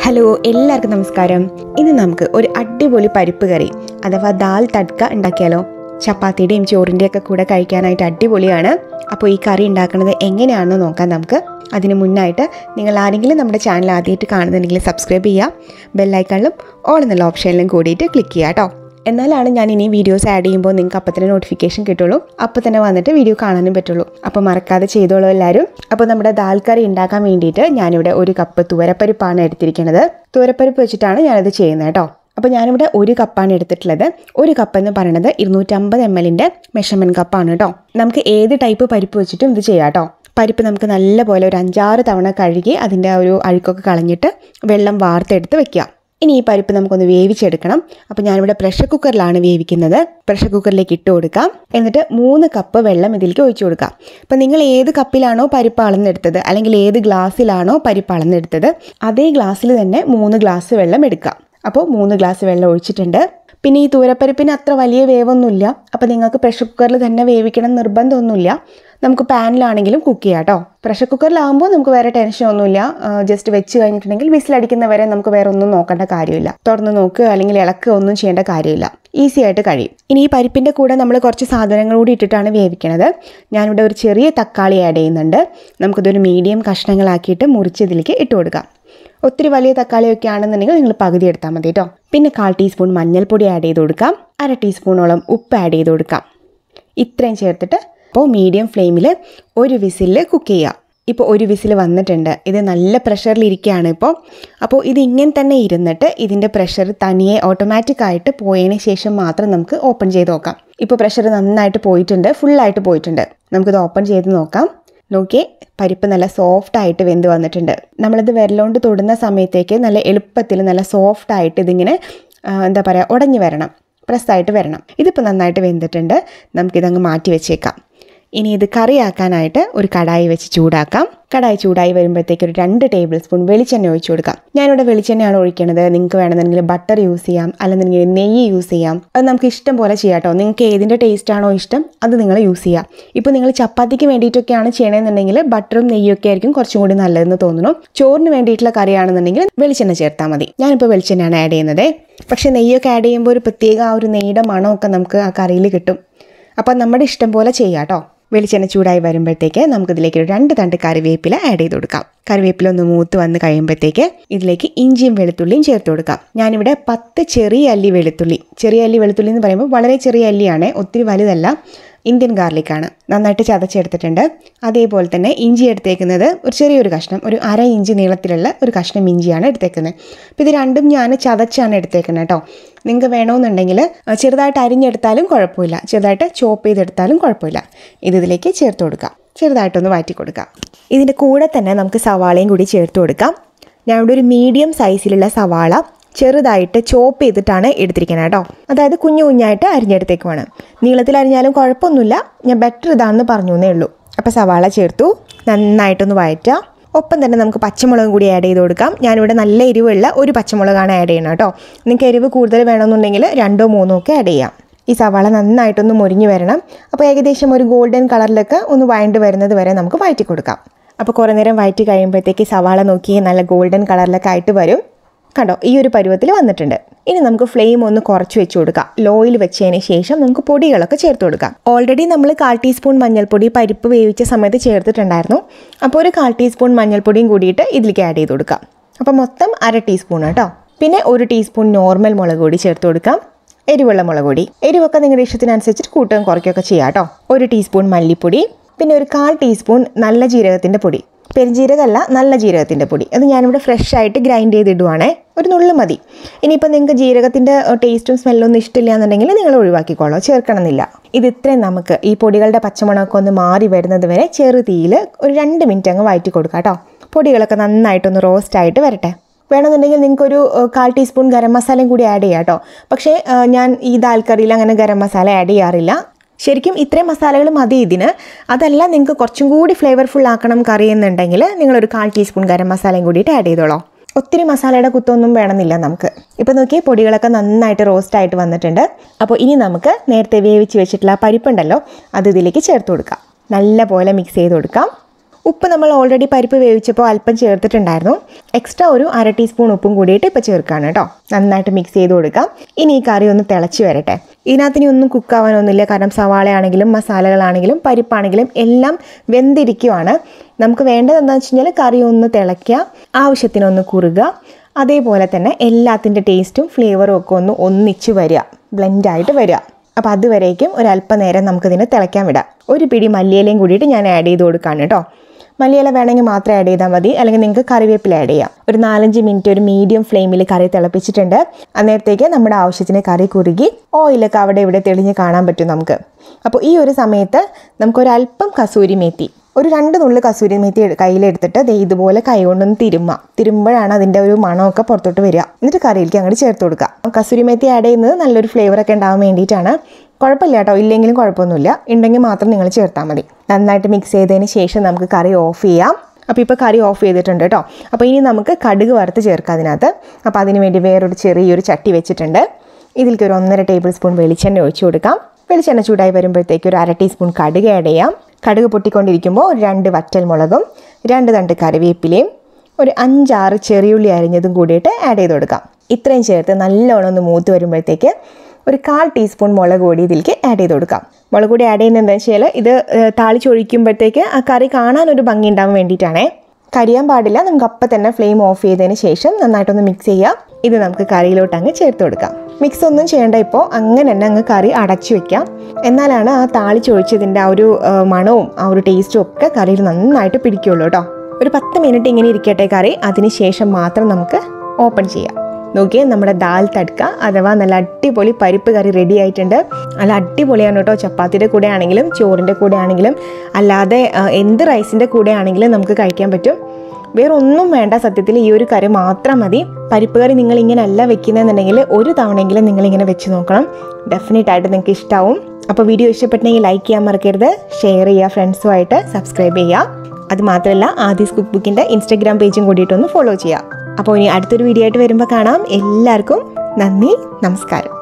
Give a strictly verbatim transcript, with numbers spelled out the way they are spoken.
Hello, എല്ലാവർക്കും നമസ്കാരം. ഇന്ന് നമുക്ക് ഒരു അടിപൊളി പരിപ്പ് കറി അഥവാ ദാൽ തഡ്ക ഉണ്ടാക്കിയാലോ. ചപ്പാത്തിയുടെയും ചോറിൻ്റെയൊക്കെ കൂടെ കഴിക്കാനായിട്ട് അടിപൊളിയാണ്. അപ്പോൾ ഈ കറി ഉണ്ടാക്കുന്നത് എങ്ങനെയാണെന്ന് നോക്കാം നമുക്ക്. അതിന് മുന്നായിട്ട് നിങ്ങൾ ആരെങ്കിലും നമ്മുടെ ചാനൽ ആദ്യമായിട്ട് കാണുന്നുണ്ടെങ്കിൽ സബ്സ്ക്രൈബ് ചെയ്യുക, ബെല്ലൈക്കണിലും ഓൾ എന്നുള്ള ഓപ്ഷനിലും കൂടിയിട്ട് ക്ലിക്ക് ചെയ്യുക കേട്ടോ. എന്നാലാണ് ഞാൻ ഇനി വീഡിയോസ് ആഡ് ചെയ്യുമ്പോൾ നിങ്ങൾക്ക് അപ്പം തന്നെ നോട്ടിഫിക്കേഷൻ കിട്ടുള്ളൂ, അപ്പോൾ തന്നെ വന്നിട്ട് വീഡിയോ കാണാനും പറ്റുള്ളൂ. അപ്പോൾ മറക്കാതെ ചെയ്തോളൂ എല്ലാവരും. അപ്പോൾ നമ്മുടെ ദാൽ കറി ഉണ്ടാക്കാൻ വേണ്ടിയിട്ട് ഞാനിവിടെ ഒരു കപ്പ് തുവരപ്പരിപ്പാണ് എടുത്തിരിക്കുന്നത്. തുവരപ്പരിപ്പ് വെച്ചിട്ടാണ് ഞാനത് ചെയ്യുന്നത് കേട്ടോ. അപ്പോൾ ഞാനിവിടെ ഒരു കപ്പാണ് എടുത്തിട്ടുള്ളത്. ഒരു കപ്പ് എന്ന് പറയുന്നത് ഇരുന്നൂറ്റമ്പത് എം എല്ലിൻ്റെ മെഷർമെൻറ്റ് കപ്പാണ് കേട്ടോ. നമുക്ക് ഏത് ടൈപ്പ് പരിപ്പ് വെച്ചിട്ടും ഇത് ചെയ്യാം കേട്ടോ. പരിപ്പ് നമുക്ക് നല്ലപോലെ ഒരു അഞ്ചാറ് തവണ കഴുകി അതിൻ്റെ ഒരു അഴുക്കൊക്കെ കളഞ്ഞിട്ട് വെള്ളം വാർത്തെടുത്ത് വെക്കുക. ഇനി ഈ പരിപ്പ് നമുക്കൊന്ന് വേവിച്ചെടുക്കണം. അപ്പോൾ ഞാനിവിടെ പ്രഷർ കുക്കറിലാണ് വേവിക്കുന്നത്. പ്രഷർ കുക്കറിലേക്ക് ഇട്ട് കൊടുക്കാം. എന്നിട്ട് മൂന്ന് കപ്പ് വെള്ളം ഇതിലേക്ക് ഒഴിച്ചു കൊടുക്കാം. അപ്പോൾ നിങ്ങൾ ഏത് കപ്പിലാണോ പരിപ്പ് അളന്നെടുത്തത് അല്ലെങ്കിൽ ഏത് ഗ്ലാസ്സിലാണോ പരിപ്പ് അളന്നെടുത്തത് അതേ ഗ്ലാസ്സിൽ തന്നെ മൂന്ന് ഗ്ലാസ് വെള്ളം എടുക്കുക. അപ്പോൾ മൂന്ന് ഗ്ലാസ് വെള്ളം ഒഴിച്ചിട്ടുണ്ട്. പിന്നെ ഈ തൂരപ്പരിപ്പിന് അത്ര വലിയ വേവൊന്നുമില്ല. അപ്പോൾ നിങ്ങൾക്ക് പ്രഷർ കുക്കറിൽ തന്നെ വേവിക്കണം നിർബന്ധമൊന്നുമില്ല. നമുക്ക് പാനിലാണെങ്കിലും കുക്ക് ചെയ്യാം കേട്ടോ. പ്രഷർ കുക്കറിലാകുമ്പോൾ നമുക്ക് വേറെ ടെൻഷനൊന്നുമില്ല. ജസ്റ്റ് വെച്ച് കഴിഞ്ഞിട്ടുണ്ടെങ്കിൽ വിസിലടിക്കുന്നവരെ നമുക്ക് വേറെ ഒന്നും നോക്കേണ്ട കാര്യമില്ല. തുറന്ന് നോക്കുക അല്ലെങ്കിൽ ഇളക്കുക ഒന്നും ചെയ്യേണ്ട കാര്യമില്ല. ഈസി ആയിട്ട് കഴിയും. ഇനി ഈ പരിപ്പിൻ്റെ കൂടെ നമ്മൾ കുറച്ച് സാധനങ്ങൾ കൂടി ഇട്ടിട്ടാണ് വേവിക്കണത്. ഞാനിവിടെ ഒരു ചെറിയ തക്കാളി ആഡ് ചെയ്യുന്നുണ്ട്. നമുക്കിതൊരു മീഡിയം കഷ്ണങ്ങളാക്കിയിട്ട് മുറിച്ച് ഇതിലേക്ക് ഇട്ട് കൊടുക്കാം. ഒത്തിരി വലിയ തക്കാളിയൊക്കെ ആണെന്നുണ്ടെങ്കിൽ നിങ്ങൾ പകുതി എടുത്താൽ മതി കേട്ടോ. പിന്നെ കാൽ ടീസ്പൂൺ മഞ്ഞൾപ്പൊടി ആഡ് ചെയ്ത് കൊടുക്കാം. അര ടീസ്പൂണോളം ഉപ്പ് ആഡ് ചെയ്ത് കൊടുക്കാം. ഇത്രയും ചേർത്തിട്ട് അപ്പോൾ മീഡിയം ഫ്ലെയിമിൽ ഒരു വിസിലിൽ കുക്ക് ചെയ്യുക. ഇപ്പോൾ ഒരു വിസിൽ വന്നിട്ടുണ്ട്. ഇത് നല്ല പ്രഷറിലിരിക്കുകയാണ് ഇപ്പോൾ. അപ്പോൾ ഇത് ഇങ്ങനെ തന്നെ ഇരുന്നിട്ട് ഇതിൻ്റെ പ്രഷർ തനിയെ ഓട്ടോമാറ്റിക്കായിട്ട് പോയതിന് ശേഷം മാത്രം നമുക്ക് ഓപ്പൺ ചെയ്ത് നോക്കാം. ഇപ്പോൾ പ്രഷർ നന്നായിട്ട് പോയിട്ടുണ്ട്, ഫുള്ളായിട്ട് പോയിട്ടുണ്ട്. നമുക്കിത് ഓപ്പൺ ചെയ്ത് നോക്കാം. നോക്കിയേ, പരിപ്പ് നല്ല സോഫ്റ്റായിട്ട് വെന്ത് വന്നിട്ടുണ്ട്. നമ്മളിത് വിരലുകൊണ്ട് തൊടുന്ന സമയത്തേക്ക് നല്ല എളുപ്പത്തിൽ നല്ല സോഫ്റ്റായിട്ട് ഇതിങ്ങനെ എന്താ പറയുക ഉടഞ്ഞു വരണം, പ്രസ്സായിട്ട് വരണം. ഇതിപ്പോൾ നന്നായിട്ട് വെന്തിട്ടുണ്ട്. നമുക്കിതങ്ങ് മാറ്റി വെച്ചേക്കാം. ഇനി ഇത് കറിയാക്കാനായിട്ട് ഒരു കടായി വെച്ച് ചൂടാക്കാം. കടായി ചൂടായി വരുമ്പോഴത്തേക്ക് ഒരു രണ്ട് ടേബിൾ സ്പൂൺ വെളിച്ചെണ്ണ ഒഴിച്ചു കൊടുക്കാം. ഞാനിവിടെ വെളിച്ചെണ്ണയാണ് ഒഴിക്കുന്നത്. നിങ്ങൾക്ക് വേണമെന്നുണ്ടെങ്കിൽ ബട്ടർ യൂസ് ചെയ്യാം, അല്ലെന്നുണ്ടെങ്കിൽ നെയ്യ് യൂസ് ചെയ്യാം. അത് നമുക്ക് ഇഷ്ടം പോലെ ചെയ്യാം കേട്ടോ. നിങ്ങൾക്ക് ഏതിൻ്റെ ടേസ്റ്റ് ആണോ ഇഷ്ടം അത് നിങ്ങൾ യൂസ് ചെയ്യാം. ഇപ്പോൾ നിങ്ങൾ ചപ്പാത്തിക്ക് വേണ്ടിയിട്ടൊക്കെയാണ് ചെയ്യണമെന്നുണ്ടെങ്കിൽ ബട്ടറും നെയ്യൊക്കെ ആയിരിക്കും കുറച്ചും കൂടി നല്ലതെന്ന് തോന്നുന്നു. ചോറിന് വേണ്ടിയിട്ടുള്ള കറിയാണെന്നുണ്ടെങ്കിൽ വെളിച്ചെണ്ണ ചേർത്താൽ മതി. ഞാനിപ്പോൾ വെളിച്ചെണ്ണയാണ് ആഡ് ചെയ്യുന്നത്. പക്ഷേ നെയ്യൊക്കെ ആഡ് ചെയ്യുമ്പോൾ ഒരു പ്രത്യേക ആ ഒരു നെയ്യുടെ മണമൊക്കെ നമുക്ക് ആ കറിയിൽ കിട്ടും. അപ്പോൾ നമ്മുടെ ഇഷ്ടം പോലെ ചെയ്യാം കേട്ടോ. വെളിച്ചെണ്ണ ചൂടായി വരുമ്പോഴത്തേക്ക് നമുക്കിതിലേക്ക് ഒരു രണ്ട് തണ്ട് കറിവേപ്പില ആഡ് ചെയ്ത് കൊടുക്കാം. കറിവേപ്പില ഒന്ന് മൂത്ത് വന്ന് കഴിയുമ്പോഴത്തേക്ക് ഇതിലേക്ക് ഇഞ്ചിയും വെളുത്തുള്ളിയും ചേർത്ത് കൊടുക്കാം. ഞാനിവിടെ പത്ത് ചെറിയ അല്ലി വെളുത്തുള്ളി, ചെറിയ അല്ലി വെളുത്തുള്ളി എന്ന് പറയുമ്പോൾ വളരെ ചെറിയ അല്ലിയാണ്, ഒത്തിരി വലുതല്ല, ഇന്ത്യൻ ഗാർലിക്കാണ്. നന്നായിട്ട് ചതച്ചെടുത്തിട്ടുണ്ട്. അതേപോലെ തന്നെ ഇഞ്ചി എടുത്തേക്കുന്നത് ഒരു ചെറിയൊരു കഷ്ണം, ഒരു അര ഇഞ്ച് നീളത്തിലുള്ള ഒരു കഷ്ണം ഇഞ്ചിയാണ് എടുത്തേക്കുന്നത്. അപ്പോൾ ഇത് രണ്ടും ഞാൻ ചതച്ചാണ് എടുത്തേക്കുന്നത് കേട്ടോ. നിങ്ങൾക്ക് വേണമെന്നുണ്ടെങ്കിൽ ചെറുതായിട്ട് അരിഞ്ഞെടുത്താലും കുഴപ്പമില്ല, ചെറുതായിട്ട് ചോപ്പ് ചെയ്തെടുത്താലും കുഴപ്പമില്ല. ഇത് ഇതിലേക്ക് ചേർത്ത് കൊടുക്കാം. ചെറുതായിട്ടൊന്ന് വാറ്റി കൊടുക്കാം. ഇതിൻ്റെ കൂടെ തന്നെ നമുക്ക് സവാളയും കൂടി ചേർത്ത് കൊടുക്കാം. ഞാനിവിടെ ഒരു മീഡിയം സൈസിലുള്ള സവാള ചെറുതായിട്ട് ചോപ്പ് ചെയ്തിട്ടാണ് എടുത്തിരിക്കുന്നത് കേട്ടോ. അതായത് കുഞ്ഞു കുഞ്ഞായിട്ട് അരിഞ്ഞെടുത്തേക്കുമാണ്. നീളത്തിൽ അരിഞ്ഞാലും കുഴപ്പമൊന്നുമില്ല, ഞാൻ ബെറ്റർ ഇതാണെന്ന് പറഞ്ഞു എന്നേ ഉള്ളൂ. അപ്പോൾ സവാള ചേർത്തു, നന്നായിട്ടൊന്ന് വഴറ്റുക. ഒപ്പം തന്നെ നമുക്ക് പച്ചമുളകും കൂടി ആഡ് ചെയ്ത് കൊടുക്കാം. ഞാനിവിടെ നല്ല എരിവുള്ള ഒരു പച്ചമുളകാണ് ആഡ് ചെയ്യണം കേട്ടോ. നിങ്ങൾക്ക് എരിവ് കൂടുതൽ വേണമെന്നുണ്ടെങ്കിൽ രണ്ടോ മൂന്നോ ഒക്കെ ആഡ് ചെയ്യാം. ഈ സവാള നന്നായിട്ടൊന്ന് മുരിഞ്ഞ് വരണം. അപ്പോൾ ഏകദേശം ഒരു ഗോൾഡൻ കളറിലൊക്കെ ഒന്ന് വഴണ്ട് വരുന്നത് വരെ നമുക്ക് വഴറ്റി കൊടുക്കാം. അപ്പോൾ കുറേ നേരം വഴറ്റി കഴിയുമ്പോഴത്തേക്ക് സവാള നോക്കി നല്ല ഗോൾഡൻ കളറിലൊക്കെ ആയിട്ട് വരും. കണ്ടോ, ഈ ഒരു പരുവത്തിൽ വന്നിട്ടുണ്ട്. ഇനി നമുക്ക് ഫ്ലെയിം ഒന്ന് കുറച്ച് വെച്ച് കൊടുക്കാം. ലോയിൽ വെച്ചതിന് ശേഷം നമുക്ക് പൊടികളൊക്കെ ചേർത്ത് കൊടുക്കാം. ഓൾറെഡി നമ്മൾ കാൽ ടീസ്പൂൺ മഞ്ഞൾപ്പൊടി പരിപ്പ് വേവിച്ച സമയത്ത് ചേർത്തിട്ടുണ്ടായിരുന്നു. അപ്പോൾ ഒരു കാൽ ടീസ്പൂൺ മഞ്ഞൾപ്പൊടിയും കൂടിയിട്ട് ഇതിലേക്ക് ആഡ് ചെയ്ത് കൊടുക്കാം. അപ്പോൾ മൊത്തം അര ടീസ്പൂൺ കേട്ടോ. പിന്നെ ഒരു ടീസ്പൂൺ നോർമൽ മുളക് പൊടി ചേർത്ത് കൊടുക്കാം. എരിവുള്ള മുളക് പൊടി, എരിവൊക്കെ നിങ്ങളുടെ ഇഷ്ടത്തിനനുസരിച്ചിട്ട് കൂട്ടുകയും കുറയ്ക്കുകയൊക്കെ ചെയ്യാം കേട്ടോ. ഒരു ടീസ്പൂൺ മല്ലിപ്പൊടി, പിന്നെ ഒരു കാൽ ടീസ്പൂൺ നല്ല ജീരകത്തിൻ്റെ പൊടി, പെരുംജീരകമല്ല നല്ല ജീരകത്തിൻ്റെ പൊടി. അത് ഞാനിവിടെ ഫ്രഷ് ആയിട്ട് ഗ്രൈൻഡ് ചെയ്തിടുവാണേ, ഒരു നുള്ളു മതി. ഇനിയിപ്പോൾ നിങ്ങൾക്ക് ജീരകത്തിൻ്റെ ടേസ്റ്റും സ്മെല്ലൊന്നും ഇഷ്ടമില്ല എന്നുണ്ടെങ്കിൽ നിങ്ങൾ ഒഴിവാക്കിക്കോളോ, ചേർക്കണമെന്നില്ല. ഇത് ഇത്രയും നമുക്ക് ഈ പൊടികളുടെ പച്ചമണമൊക്കെ ഒന്ന് മാറി വരുന്നത് വരെ ചെറു തീയിൽ ഒരു രണ്ട് മിനിറ്റ് അങ്ങ് വഴറ്റി കൊടുക്കാം കേട്ടോ. പൊടികളൊക്കെ നന്നായിട്ടൊന്ന് റോസ്റ്റ് ആയിട്ട് വരട്ടെ. വേണമെന്നുണ്ടെങ്കിൽ നിങ്ങൾക്കൊരു കാൽ ടീസ്പൂൺ ഗരം മസാലയും കൂടി ആഡ് ചെയ്യാം കേട്ടോ. പക്ഷേ ഞാൻ ഈ ദാൽ കറിയിൽ അങ്ങനെ ഗരം മസാല ആഡ് ചെയ്യാറില്ല. ശരിക്കും ഇത്രയും മസാലകൾ മതി ഇതിന്. അതല്ല, നിങ്ങൾക്ക് കുറച്ചും കൂടി ഫ്ലേവർഫുൾ ആക്കണം കറി എന്നുണ്ടെങ്കിൽ നിങ്ങളൊരു കാൽ ടീസ്പൂൺ ഗരം മസാലയും കൂടിയിട്ട് ആഡ് ചെയ്തോളൂ. ഒത്തിരി മസാലയുടെ കുത്തൊന്നും വേണമെന്നില്ല നമുക്ക്. ഇപ്പോൾ നോക്കിയാൽ പൊടികളൊക്കെ നന്നായിട്ട് റോസ്റ്റായിട്ട് വന്നിട്ടുണ്ട്. അപ്പോൾ ഇനി നമുക്ക് നേരത്തെ വേവിച്ച് വെച്ചിട്ടുള്ള പരിപ്പുണ്ടല്ലോ അത് ഇതിലേക്ക് ചേർത്ത് കൊടുക്കാം. നല്ല പോലെ മിക്സ് ചെയ്ത് കൊടുക്കാം. ഉപ്പ് നമ്മൾ ഓൾറെഡി പരിപ്പ് വേവിച്ചപ്പോൾ അല്പം ചേർത്തിട്ടുണ്ടായിരുന്നു. എക്സ്ട്രാ ഒരു അര ടീസ്പൂൺ ഉപ്പും കൂടിയിട്ട് ഇപ്പോൾ ചേർക്കുകയാണ് കേട്ടോ. നന്നായിട്ട് മിക്സ് ചെയ്ത് കൊടുക്കാം. ഇനി ഈ കറി ഒന്ന് തിളച്ച് വരട്ടെ. ഇതിനകത്തിനി ഒന്നും കുക്കാവാനൊന്നുമില്ല, കാരണം സവാളയാണെങ്കിലും മസാലകളാണെങ്കിലും പരിപ്പാണെങ്കിലും എല്ലാം വെന്തിരിക്കുവാണ്. നമുക്ക് വേണ്ടത് എന്താണെന്ന് വെച്ച് കഴിഞ്ഞാൽ കറി ഒന്ന് തിളയ്ക്കുക, ആവശ്യത്തിനൊന്ന് കുറുക, അതേപോലെ തന്നെ എല്ലാത്തിൻ്റെ ടേസ്റ്റും ഫ്ലേവറും ഒക്കെ ഒന്ന് ഒന്നിച്ച് വരിക, ബ്ലെൻഡായിട്ട് വരിക. അപ്പോൾ അതുവരേക്കും ഒരല്പനേരം നമുക്കിതിന് തിളയ്ക്കാൻ വിടാം. ഒരു പിടി മല്ലിയിലയും കൂടിയിട്ട് ഞാൻ ആഡ് ചെയ്ത് കൊടുക്കുകയാണ് കേട്ടോ. മല്ലിയില വേണമെങ്കിൽ മാത്രം ആഡ് ചെയ്താൽ മതി, അല്ലെങ്കിൽ നിങ്ങൾക്ക് കറിവേപ്പില ആഡ് ചെയ്യാം. ഒരു നാലഞ്ച് മിനിറ്റ് ഒരു മീഡിയം ഫ്ലെയിമിൽ കറി തിളപ്പിച്ചിട്ടുണ്ട്. അന്നേരത്തേക്ക് നമ്മുടെ ആവശ്യത്തിന് കറി കുറുകി ഓയിലൊക്കെ അവിടെ ഇവിടെ തെളിഞ്ഞ് കാണാൻ പറ്റും നമുക്ക്. അപ്പോൾ ഈ ഒരു സമയത്ത് നമുക്കൊരല്പം കസൂരി മേത്തി, ഒരു രണ്ട് നുള്ളി കസൂരി മേത്തി കയ്യിലെടുത്തിട്ട് ദേ ഇതുപോലെ കൈ കൊണ്ടൊന്ന് തിരുമ്മാം. തിരുമ്പോഴാണ് അതിൻ്റെ ഒരു മണമൊക്കെ പുറത്തോട്ട് വരിക. എന്നിട്ട് കറിയിലേക്ക് അങ്ങോട്ട് ചേർത്ത് കൊടുക്കുക. കസൂരി മേത്തി ആഡ് ചെയ്യുന്നത് നല്ലൊരു ഫ്ലേവറൊക്കെ ഉണ്ടാകാൻ വേണ്ടിയിട്ടാണ്. കുഴപ്പമില്ല കേട്ടോ, ഇല്ലെങ്കിലും കുഴപ്പമൊന്നുമില്ല, ഉണ്ടെങ്കിൽ മാത്രം നിങ്ങൾ ചേർത്താൽ മതി. നന്നായിട്ട് മിക്സ് ചെയ്തതിന് ശേഷം നമുക്ക് കറി ഓഫ് ചെയ്യാം. അപ്പോൾ ഇപ്പോൾ കറി ഓഫ് ചെയ്തിട്ടുണ്ട് കേട്ടോ. അപ്പോൾ ഇനി നമുക്ക് കടുക് വറുത്ത് ചേർക്കാം അതിനകത്ത്. അപ്പോൾ അതിന് വേണ്ടി വേറൊരു ചെറിയൊരു ചട്ടി വെച്ചിട്ടുണ്ട്. ഇതിലേക്ക് ഒരു ഒന്നര ടേബിൾ സ്പൂൺ വെളിച്ചെണ്ണ ഒഴിച്ചു കൊടുക്കാം. വെളിച്ചെണ്ണ ചൂടായി വരുമ്പോഴത്തേക്ക് ഒരു അര ടീസ്പൂൺ കടുക് ആഡ് ചെയ്യാം. കടുക് പൊട്ടിക്കൊണ്ടിരിക്കുമ്പോൾ ഒരു രണ്ട് വറ്റൽ മുളകും രണ്ട് തണ്ട് കറിവേപ്പിലയും ഒരു അഞ്ചാറ് ചെറിയുള്ളി അരിഞ്ഞതും കൂടിയിട്ട് ആഡ് ചെയ്ത് കൊടുക്കാം. ഇത്രയും ചേർത്ത് നല്ലോണം ഒന്ന് മൂത്ത് വരുമ്പോഴത്തേക്ക് ഒരു കാൽ ടീസ്പൂൺ മുളക് പൊടി ഇതിലേക്ക് ആഡ് ചെയ്ത് കൊടുക്കാം. മുളക് പൊടി ആഡ് ചെയ്യുന്നത് എന്താണെന്ന് വെച്ചാൽ ഇത് താളിച്ചൊഴിക്കുമ്പോഴത്തേക്ക് ആ കറി കാണാനൊരു ഭംഗി ഉണ്ടാവാൻ വേണ്ടിയിട്ടാണേ. കരിയാൻ പാടില്ല. നമുക്ക് അപ്പം തന്നെ ഫ്ലെയിം ഓഫ് ചെയ്തതിന് ശേഷം നന്നായിട്ടൊന്ന് മിക്സ് ചെയ്യാം. ഇത് നമുക്ക് കറിയിലോട്ട് അങ്ങ് ചേർത്ത് കൊടുക്കാം. മിക്സ് ഒന്നും ചെയ്യേണ്ട, ഇപ്പോൾ അങ്ങനെ തന്നെ അങ്ങ് കറി അടച്ചു വെക്കാം. എന്നാലാണ് ആ താളിച്ചൊഴിച്ചതിൻ്റെ ആ ഒരു മണവും ആ ഒരു ടേസ്റ്റും ഒക്കെ കറിയിൽ നന്നായിട്ട് പിടിക്കുള്ളൂ കേട്ടോ. ഒരു പത്ത് മിനിറ്റ് ഇങ്ങനെ ഇരിക്കട്ടെ കറി. അതിന് ശേഷം മാത്രം നമുക്ക് ഓപ്പൺ ചെയ്യാം. നോക്കിയേ, നമ്മുടെ ദാൽ തഡ്ക അഥവാ നല്ല അടിപൊളി പരിപ്പ് കറി റെഡി ആയിട്ടുണ്ട്. നല്ല അടിപൊളിയാണ് കേട്ടോ. ചപ്പാത്തിയുടെ കൂടെ ആണെങ്കിലും ചോറിൻ്റെ കൂടെ ആണെങ്കിലും അല്ലാതെ എന്ത് റൈസിൻ്റെ കൂടെ ആണെങ്കിലും നമുക്ക് കഴിക്കാൻ പറ്റും. വേറെ ഒന്നും വേണ്ട സത്യത്തിൽ, ഈ ഒരു കറി മാത്രം മതി. പരിപ്പ് കറി നിങ്ങൾ ഇങ്ങനെ അല്ല വെക്കുന്നതെന്നുണ്ടെങ്കിൽ ഒരു തവണയെങ്കിലും നിങ്ങളിങ്ങനെ വെച്ച് നോക്കണം. ഡെഫിനറ്റായിട്ട് നിങ്ങൾക്ക് ഇഷ്ടമാവും. അപ്പോൾ വീഡിയോ ഇഷ്ടപ്പെട്ടെങ്കിൽ ലൈക്ക് ചെയ്യാൻ മറക്കരുത്, ഷെയർ ചെയ്യുക, ഫ്രണ്ട്സുമായിട്ട് സബ്സ്ക്രൈബ് ചെയ്യുക. അതുമാത്രമല്ല ആദീസ് കുക്ക് ബുക്കിൻ്റെ ഇൻസ്റ്റഗ്രാം പേജും കൂടിയിട്ടൊന്ന് ഫോളോ ചെയ്യുക. അപ്പോൾ ഇനി അടുത്തൊരു വീഡിയോ ആയിട്ട് വരുമ്പോൾ കാണാം. എല്ലാവർക്കും നന്ദി, നമസ്കാരം.